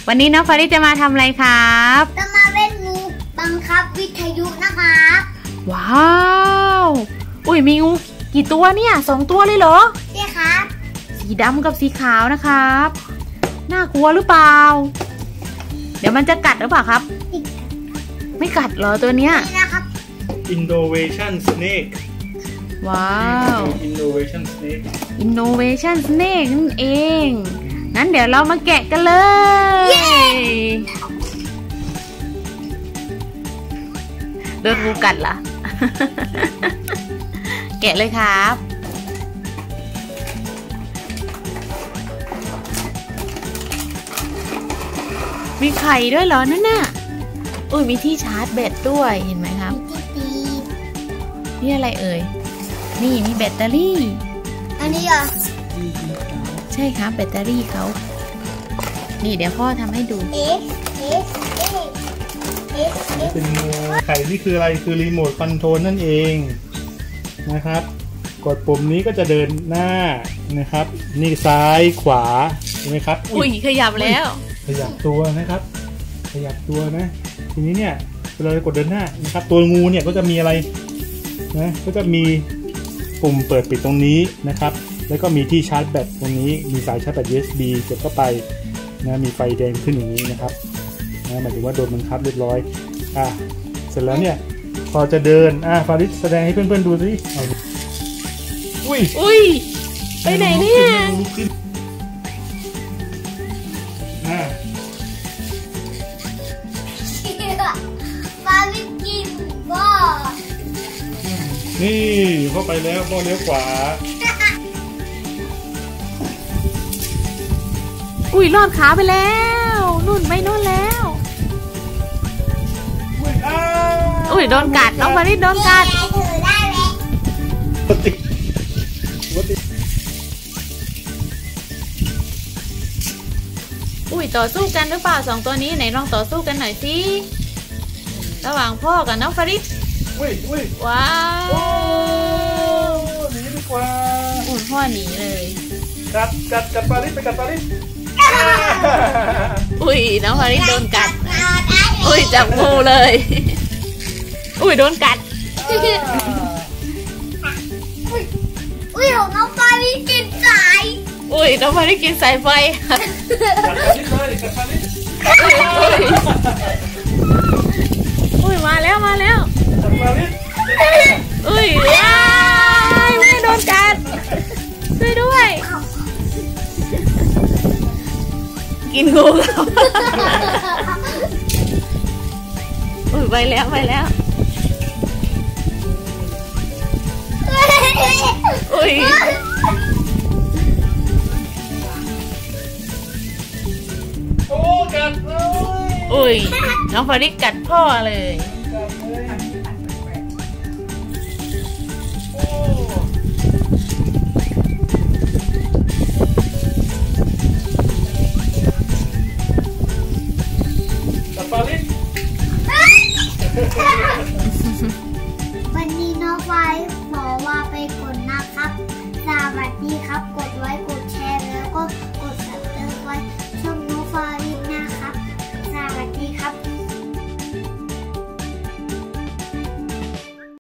วันนี้น้องฟาริสจะมาทำอะไรครับจะมาเล่นงูบังคับวิทยุนะครับว้าวอุ้ยมีงูกี่ตัวเนี่ย2 ตัวเลยเหรอใช่ครับสีดำกับสีขาวนะครับน่ากลัวหรือเปล่าเดี๋ยวมันจะกัดหรือเปล่าครับไม่กัดเหรอตัวเนี้ยนี่นะครับ Innovation Snake ว้าว Innovation Snake Innovation Snake นั่นเองงั้นเดี๋ยวเรามาแกะกันเลย โดนงูกัดล่ะ แกะเลยครับมีไข่ด้วยเหรอนั่นน่ะอุ้ยมีที่ชาร์จแบตด้วยเห็นไหมครับนี่อะไรเอ่ยนี่มีแบตเตอรี่อันนี้เหรอใช่ครับแบตเตอรี่เขานี่เดี๋ยวพ่อทำให้ดูเป็นงูไข่นี่คืออะไรคือรีโมทคอนโทรลนั่นเองนะครับกดปุ่มนี้ก็จะเดินหน้านะครับนี่ซ้ายขวาเห็นไหมครับอุ้ยขยับแล้วขยับตัวนะครับขยับตัวนะทีนี้เนี่ยเวลาเรากดเดินหน้านะครับตัวงูเนี่ยก็จะมีอะไรนะก็จะมีปุ่มเปิดปิดตรงนี้นะครับแล้วก็มีที่ชาร์จแบตตรงนี้มีสายชาร์จแบต USB เสียบเข้าไปนะมีไฟแดงขึ้นอย่างนี้นะครับนะหมายถึงว่าโดนบังคับเรียบร้อยเสร็จแล้วเนี่ยพอจะเดินฟาริสแสดงให้เพื่อนๆดูสิอุ้ยไปไหนเนี่ยฟาริสกินบ่นี่เข้าไปแล้วพ่อเลี้ยวขวาอุ้ยรอดขาไปแล้วนุ่นไปนู่นแล้วอุ้ยโดนกัดน้องฟาริสโดนกัดอุ้ยต่อสู้กันหรือเปล่า2 ตัวนี้ไหนลองต่อสู้กันหน่อยสิระหว่างพ่อกับน้องฟาริสว้าวหนีดีกว่าอุ้ยพ่อหนีเลยกัดฟาริสไปกัดฟาริสอุ้ยน้องฟาริสโดนกัดอุ้ยจับงูเลยอุ้ยโดนกัดอุ้ยของน้องฟาริสกินสายอุ้ยน้องฟาริสกินสายไฟกัดฟาริสเลยกัดฟาริสอุ้ยมาแล้วกัดฟาริสอุ้ยไม่โดนกัดช่วยด้วยกินงูเขาอุ้ยไปแล้วอุ้ยโอ้กัดอุ้ยน้องฟาริสกัดพ่อเลยฟาริส